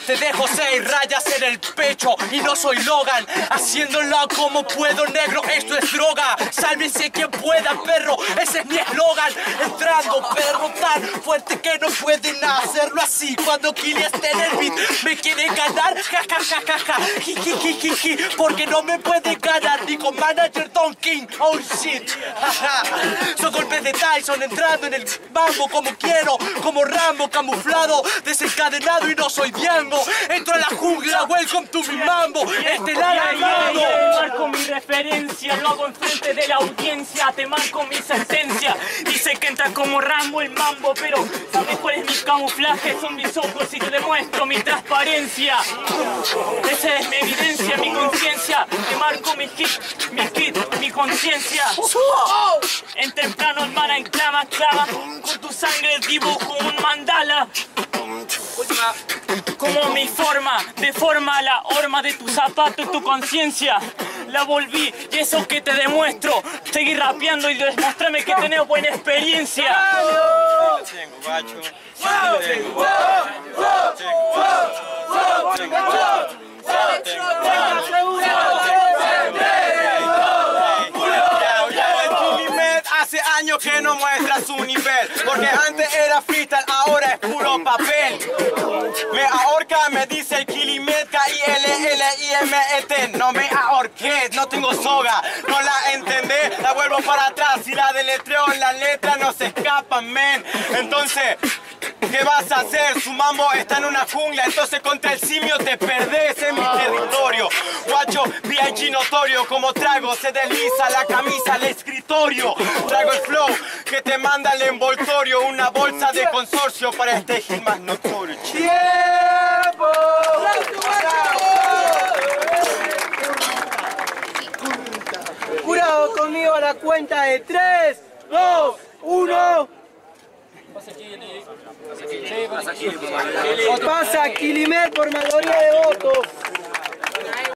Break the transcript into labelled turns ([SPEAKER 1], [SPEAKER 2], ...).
[SPEAKER 1] Te dejo 6 rayas en el pecho y no soy Logan. Haciéndolo como puedo, negro, esto es droga. Sálvese quien pueda, perro, ese es mi eslogan. Entrando, perro, tan fuerte que no pueden hacerlo así. Cuando Kili esté en el beat, me quieren ganar, ja, ja, ja, ja, ja, ji, ji, ji, ji, ji, porque no me pueden ganar ni con manager Don King, oh shit, ja, ja. Son golpes de Tyson entrando en el mambo como quiero, como Rambo, camuflado, desencadenado y no soy Diango. Entro a la jungla, welcome to mi mambo, estelar armado.
[SPEAKER 2] Marco mi referencia, lo hago enfrente de la audiencia, te marco mi sentencia. Dice que entra como Rambo el mambo, pero ¿sabes cuál es mi camuflaje? Son mis ojos y te demuestro mi transparencia. Esa es mi evidencia, mi conciencia. Te marco mi hit, mi conciencia. En temprano hermana en clama, con tu sangre dibujo un mandala. Como mi forma deforma la horma de tu zapato y tu conciencia. La volví y eso que te demuestro. Seguí rapeando y demostrame que tenés buena experiencia.
[SPEAKER 1] Hace años que no muestra su nivel, porque antes era freestyle, ahora es puro papel. Me ahorca, me dice el Kilimet, K-I-L-L-I-M-E-T. No me ahorqué, no tengo soga, no la entendé, la vuelvo para atrás y la deletreo en la letra, no se escapa, men. Entonces, ¿qué vas a hacer? Su mambo está en una jungla, entonces contra el simio te perdés en mi territorio. Guacho, B.I.G. notorio, como trago se desliza la camisa al escritorio. Traigo el flow que te manda el envoltorio, una bolsa de consorcio para este hit más notorio. ¡Tiempo!
[SPEAKER 3] Jurado conmigo a la cuenta de 3, 2, 1. Pasa Kilimet por mayoría de votos.